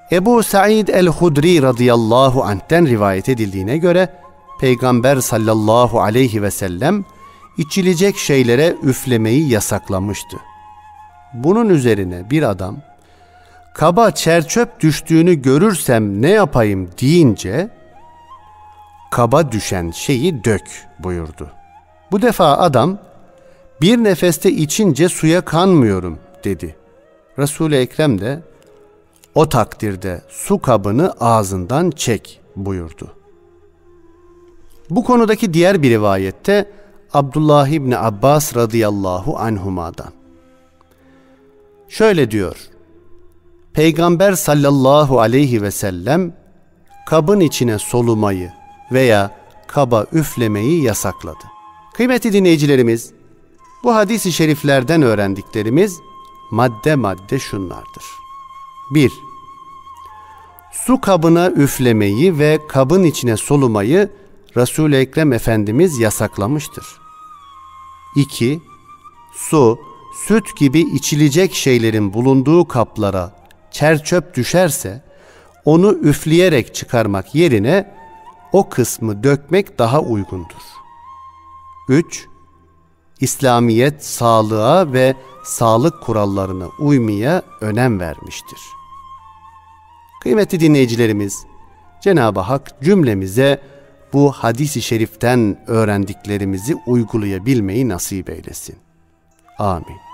Ebu Said el-Hudri radıyallahu anh'ten rivayet edildiğine göre Peygamber sallallahu aleyhi ve sellem içilecek şeylere üflemeyi yasaklamıştı. Bunun üzerine bir adam, kaba çerçöp düştüğünü görürsem ne yapayım deyince, kaba düşen şeyi dök buyurdu. Bu defa adam, bir nefeste içince suya kanmıyorum dedi. Resul-i Ekrem de, o takdirde su kabını ağzından çek buyurdu. Bu konudaki diğer bir rivayette Abdullah İbni Abbas radıyallahu anhuma'dan. Şöyle diyor: Peygamber sallallahu aleyhi ve sellem kabın içine solumayı veya kaba üflemeyi yasakladı. Kıymetli dinleyicilerimiz, bu hadis-i şeriflerden öğrendiklerimiz madde madde şunlardır. 1. Su kabına üflemeyi ve kabın içine solumayı Resul-i Ekrem Efendimiz yasaklamıştır. 2. Su, süt gibi içilecek şeylerin bulunduğu kaplara çerçöp düşerse onu üfleyerek çıkarmak yerine o kısmı dökmek daha uygundur. 3. İslamiyet sağlığa ve sağlık kurallarına uymaya önem vermiştir. Kıymetli dinleyicilerimiz, Cenab-ı Hak cümlemize bu hadis-i şeriften öğrendiklerimizi uygulayabilmeyi nasip eylesin. Amin.